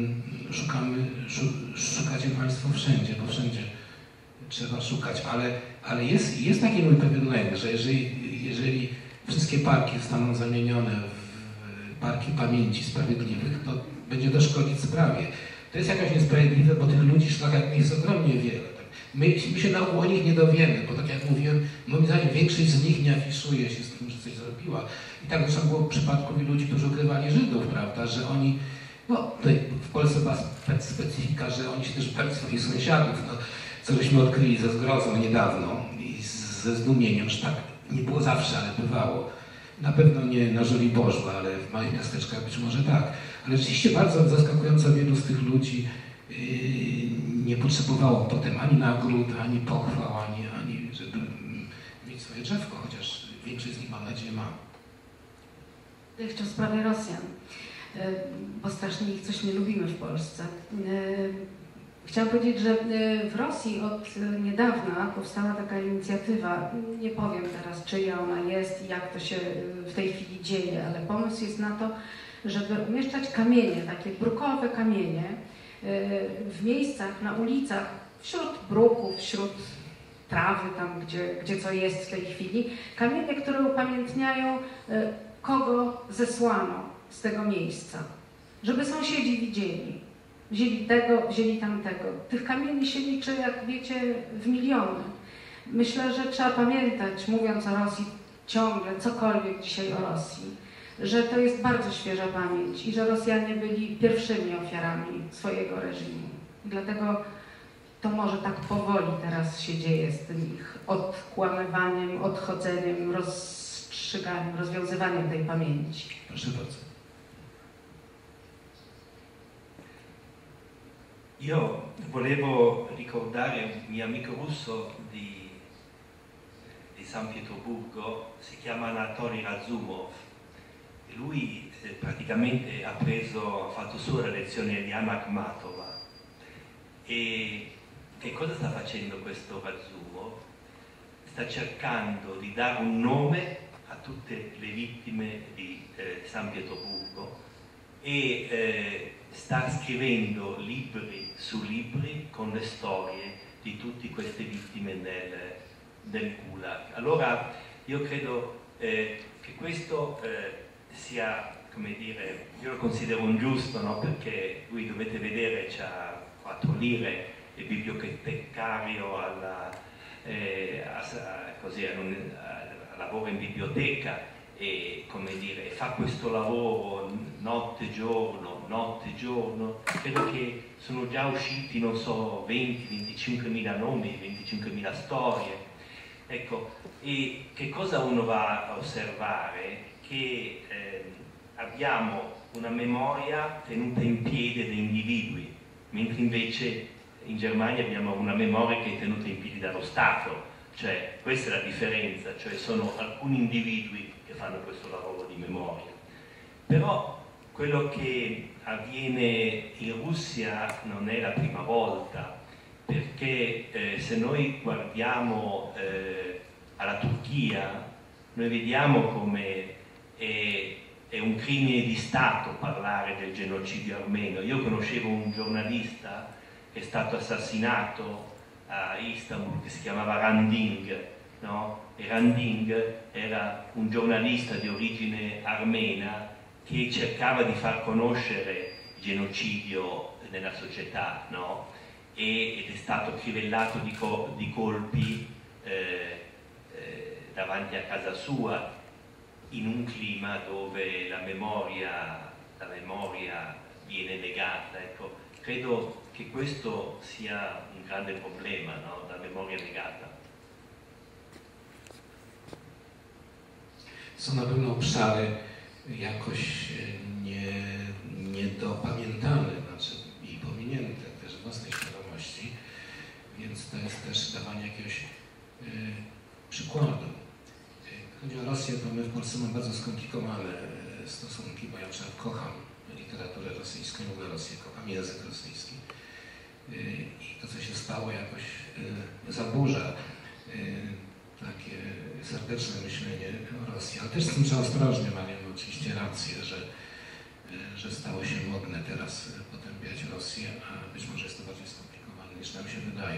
szukacie Państwo wszędzie, bo wszędzie trzeba szukać, ale jest taki mój pewien lęk, że jeżeli wszystkie parki zostaną zamienione w parki pamięci sprawiedliwych, to będzie to szkodzić sprawie. To jest jakaś niesprawiedliwe, bo tych ludzi szlachetnych jest ogromnie wiele. Tak? My się na ogół o nich nie dowiemy, bo tak jak mówiłem, moim zdaniem większość z nich nie afiszuje się z tym, że coś zrobiła. I tak zresztą było w przypadku ludzi, którzy ukrywali Żydów, prawda, że oni, no tutaj w Polsce była specyfika, że oni się też bali swoich sąsiadów, no, co żeśmy odkryli ze zgrozą niedawno i ze zdumieniem, że tak nie było zawsze, ale bywało. Na pewno nie na Żoliborzu, ale w małych miasteczkach być może tak. Ale rzeczywiście bardzo zaskakująco wielu z tych ludzi nie potrzebowało potem ani nagród, ani pochwał, ani żeby mieć swoje drzewko, chociaż większość z nich, mam nadzieję, ma. Jeszcze w sprawie Rosjan, bo strasznie ich coś nie lubimy w Polsce. Chciałam powiedzieć, że w Rosji od niedawna powstała taka inicjatywa, nie powiem teraz czyja ona jest i jak to się w tej chwili dzieje, ale pomysł jest na to, żeby umieszczać kamienie, takie brukowe kamienie w miejscach, na ulicach, wśród bruków, wśród trawy, tam gdzie co jest w tej chwili, kamienie, które upamiętniają, kogo zesłano z tego miejsca, żeby sąsiedzi widzieli. Wzięli tego, wzięli tamtego. Tych kamieni się liczy, jak wiecie, w miliony. Myślę, że trzeba pamiętać, mówiąc o Rosji ciągle, cokolwiek dzisiaj o Rosji, że to jest bardzo świeża pamięć i że Rosjanie byli pierwszymi ofiarami swojego reżimu. I dlatego to może tak powoli teraz się dzieje z tym ich odkłamywaniem, odchodzeniem, rozstrzyganiem, rozwiązywaniem tej pamięci. Proszę bardzo. Io volevo ricordare un mio amico russo di San Pietroburgo, si chiama Anatoly Razumov, e lui praticamente ha fatto sua la lezione di Anna Akhmatova. E che cosa sta facendo questo Razumov? Sta cercando di dare un nome a tutte le vittime di San Pietroburgo e sta scrivendo libri su libri con le storie di tutte queste vittime del Gulag. Allora io credo che questo sia, come dire, io lo considero un giusto, no? Perché lui, dovete vedere, c'ha 4 lire, è bibliotecario lavora in biblioteca e, come dire, fa questo lavoro notte e giorno. Credo che sono già usciti, non so, 20-25.000 nomi, 25.000 storie. Ecco, e che cosa uno va a osservare? Che abbiamo una memoria tenuta in piedi dai individui, mentre invece in Germania abbiamo una memoria che è tenuta in piedi dallo Stato. Cioè, questa è la differenza, cioè sono alcuni individui che fanno questo lavoro di memoria. Però quello che avviene in Russia non è la prima volta, perché se noi guardiamo alla Turchia, noi vediamo come è un crimine di Stato parlare del genocidio armeno. Io conoscevo un giornalista che è stato assassinato a Istanbul, che si chiamava Randing, no? E Randing era un giornalista di origine armena che cercava di far conoscere il genocidio nella società, no? Ed è stato crivellato di colpi davanti a casa sua, in un clima dove la memoria viene negata. Ecco, credo che questo sia un grande problema, no? La memoria negata. Są na pewno obszary jakoś niedopamiętane, znaczy i pominięte też w własnej świadomości, więc to jest też dawanie jakiegoś przykładu. Chodzi o Rosję, to my w Polsce mamy bardzo skomplikowane stosunki, bo ja kocham literaturę rosyjską, w ogóle Rosję, kocham język rosyjski. I to, co się stało, jakoś zaburza takie serdeczne myślenie o Rosji. Ale też z tym trzeba ostrożnie, mamy oczywiście rację, że stało się modne teraz potępiać Rosję, a być może jest to bardziej skomplikowane niż nam się wydaje.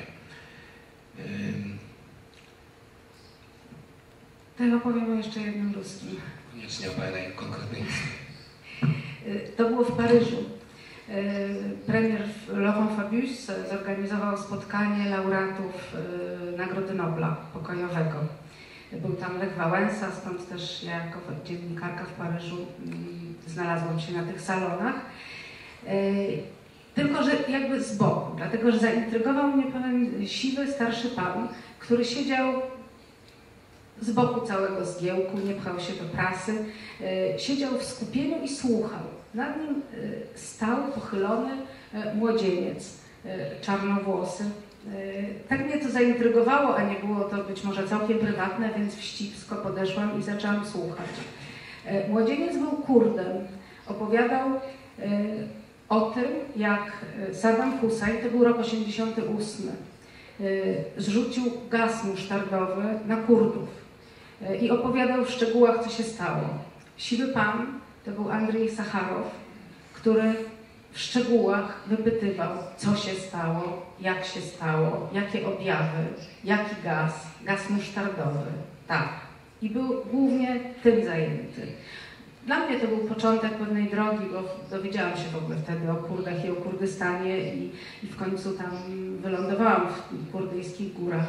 To ja opowiem o jeszcze jednym ruskim. Koniecznie opowiadaj konkretnie. To było w Paryżu. Premier Laurent Fabius zorganizował spotkanie laureatów Nagrody Nobla pokojowego. Był tam Lech Wałęsa, stąd też ja jako dziennikarka w Paryżu znalazłam się na tych salonach. tylko że jakby z boku, dlatego że zaintrygował mnie pewien siwy, starszy pan, który siedział z boku całego zgiełku, nie pchał się do prasy, siedział w skupieniu i słuchał. Nad nim stał pochylony młodzieniec, czarnowłosy. Tak mnie to zaintrygowało, a nie było to być może całkiem prywatne, więc wścibsko podeszłam i zaczęłam słuchać. Młodzieniec był Kurdem. Opowiadał o tym, jak Saddam Hussein, to był rok 88, zrzucił gaz musztardowy na Kurdów i opowiadał w szczegółach, co się stało. Siwy pan to był Andrzej Sacharow, który w szczegółach wypytywał, co się stało, jakie objawy, jaki gaz musztardowy. Tak. I był głównie tym zajęty. Dla mnie to był początek pewnej drogi, bo dowiedziałam się w ogóle wtedy o Kurdach i o Kurdystanie i w końcu tam wylądowałam w kurdyjskich górach.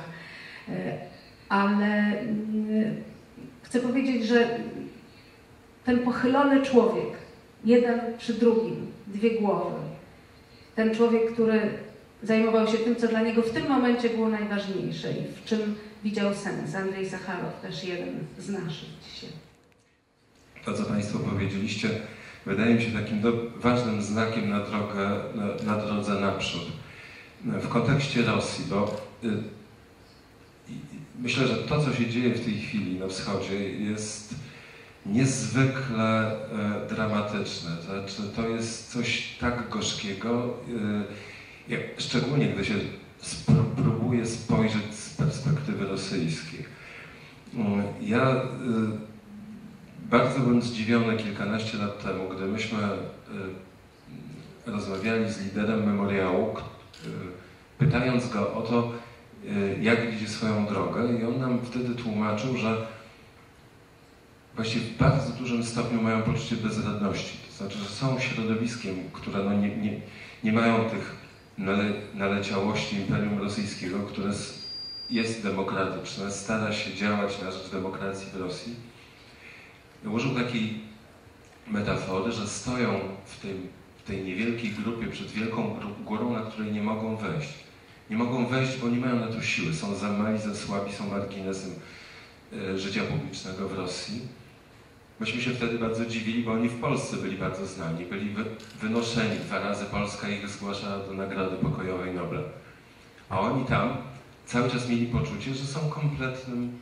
Ale chcę powiedzieć, że ten pochylony człowiek, jeden przy drugim, dwie głowy, ten człowiek, który zajmował się tym, co dla niego w tym momencie było najważniejsze i w czym widział sens. Andrzej Sacharow, też jeden z naszych dzisiaj. To, co Państwo powiedzieliście, wydaje mi się takim ważnym znakiem na drodze naprzód. W kontekście Rosji, bo myślę, że to, co się dzieje w tej chwili na wschodzie, jest niezwykle dramatyczne. Znaczy, to jest coś tak gorzkiego, szczególnie gdy się próbuje spojrzeć z perspektywy rosyjskiej. Ja bardzo byłem zdziwiony kilkanaście lat temu, gdy myśmy rozmawiali z liderem Memoriału, pytając go o to, jak widzi swoją drogę, i on nam wtedy tłumaczył, że właściwie w bardzo dużym stopniu mają poczucie bezradności. To znaczy, że są środowiskiem, które nie mają tych naleciałości Imperium Rosyjskiego, które jest demokratyczne, stara się działać na rzecz demokracji w Rosji. Użył takiej metafory, że stoją w tej niewielkiej grupie przed wielką górą, na której nie mogą wejść. Nie mogą wejść, bo nie mają na to siły. Są za mali, za słabi, są marginesem życia publicznego w Rosji. Myśmy się wtedy bardzo dziwili, bo oni w Polsce byli bardzo znani. Byli wynoszeni. 2 razy Polska ich zgłaszała do Nagrody Pokojowej Nobla. A oni tam cały czas mieli poczucie, że są kompletnym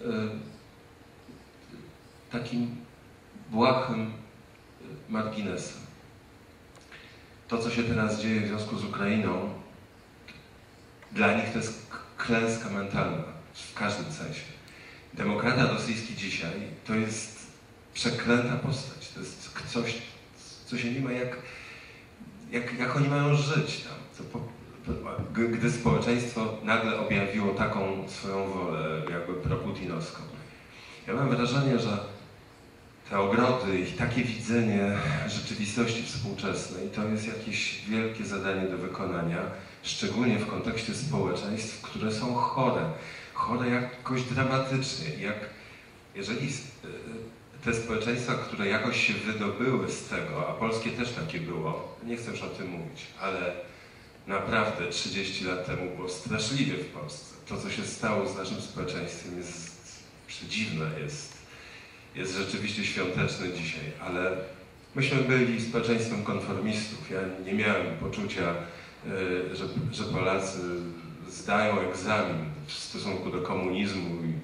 takim błahym marginesem. To, co się teraz dzieje w związku z Ukrainą, dla nich to jest klęska mentalna w każdym sensie. Demokrata rosyjski dzisiaj to jest przeklęta postać. To jest coś, co się nie ma jak oni mają żyć tam. Gdy społeczeństwo nagle objawiło taką swoją wolę, jakby proputinowską. Ja mam wrażenie, że te ogrody i takie widzenie rzeczywistości współczesnej to jest jakieś wielkie zadanie do wykonania, szczególnie w kontekście społeczeństw, które są chore jakoś dramatycznie. Jeżeli te społeczeństwa, które jakoś się wydobyły z tego, a polskie też takie było, nie chcę już o tym mówić, ale naprawdę 30 lat temu było straszliwie w Polsce. To, co się stało z naszym społeczeństwem, jest przedziwne, jest rzeczywiście świąteczne dzisiaj, ale myśmy byli społeczeństwem konformistów. Ja nie miałem poczucia, że Polacy zdają egzamin w stosunku do komunizmu i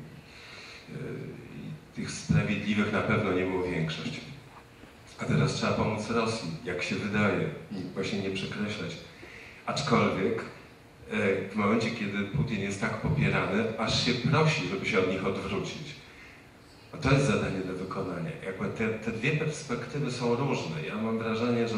tych sprawiedliwych na pewno nie było większość. A teraz trzeba pomóc Rosji, jak się wydaje, i właśnie nie przekreślać. Aczkolwiek w momencie, kiedy Putin jest tak popierany, aż się prosi, żeby się od nich odwrócić. No to jest zadanie do wykonania. Jakby te dwie perspektywy są różne. Ja mam wrażenie, że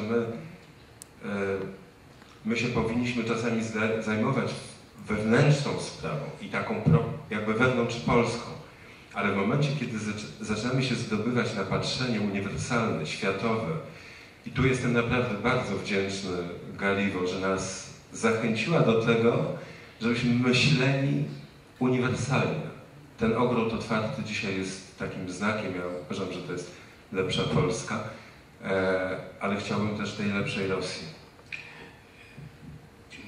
my się powinniśmy czasami zajmować wewnętrzną sprawą i taką jakby wewnątrzpolską. Ale w momencie, kiedy zaczynamy się zdobywać na patrzenie uniwersalne, światowe, i tu jestem naprawdę bardzo wdzięczny Galiwo, że nas zachęciła do tego, żebyśmy myśleli uniwersalnie. Ten ogród otwarty dzisiaj jest takim znakiem, ja uważam, że to jest lepsza Polska, ale chciałbym też tej lepszej Rosji.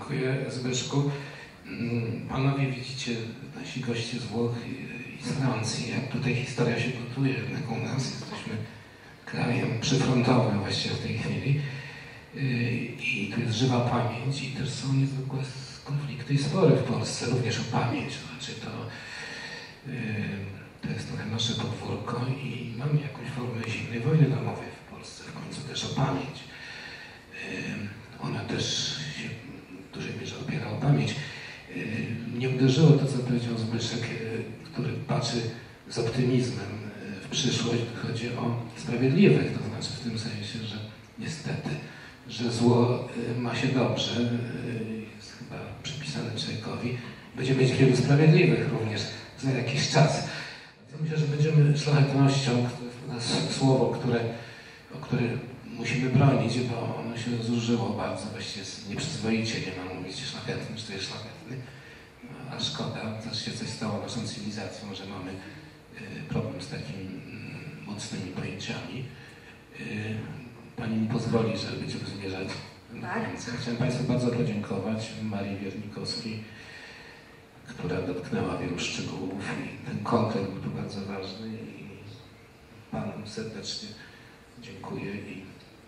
Dziękuję, Zbyszku. Panowie widzicie, nasi goście z Włoch i z Francji, jak tutaj historia się gotuje jednak u nas. Jesteśmy krajem przyfrontowym właściwie w tej chwili. I tu jest żywa pamięć i też są niezwykłe konflikty i spory w Polsce, również o pamięć. Znaczy to jest trochę nasze podwórko i mamy jakąś formę zimnej wojny domowej w Polsce, w końcu też o pamięć. Ona też się w dużej mierze opiera o pamięć. Mnie uderzyło to, co powiedział Zbyszek, który patrzy z optymizmem w przyszłość, gdy chodzi o sprawiedliwych, to znaczy w tym sensie, że niestety, że zło ma się dobrze, jest chyba przypisane człowiekowi. Będziemy mieć wielu sprawiedliwych również za jakiś czas. Myślę, że będziemy szlachetnością, słowo, o które musimy bronić, bo ono się zużyło bardzo, właściwie jest nieprzyzwoicie, nie mam mówić szlachetny, czy to jest szlachetny, a szkoda, też się coś stało naszą cywilizacją, że mamy problem z takimi mocnymi pojęciami. Pani mi pozwoli, że będziemy zmierzać do końca. Chciałem Państwu bardzo podziękować, Marii Wiernikowskiej, która dotknęła wielu szczegółów i ten konkret był tu bardzo ważny i Panom serdecznie dziękuję i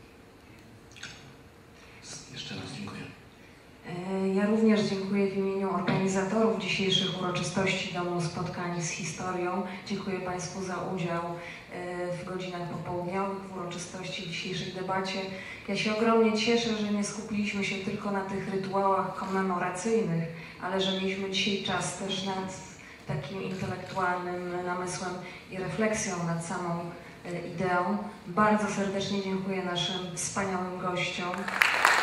jeszcze raz dziękuję. Ja również dziękuję w imieniu organizatorów dzisiejszych uroczystości Domu Spotkań z Historią. Dziękuję Państwu za udział w godzinach popołudniowych w uroczystości, w dzisiejszej debacie. Ja się ogromnie cieszę, że nie skupiliśmy się tylko na tych rytuałach komemoracyjnych, ale że mieliśmy dzisiaj czas też nad takim intelektualnym namysłem i refleksją nad samą ideą. Bardzo serdecznie dziękuję naszym wspaniałym gościom.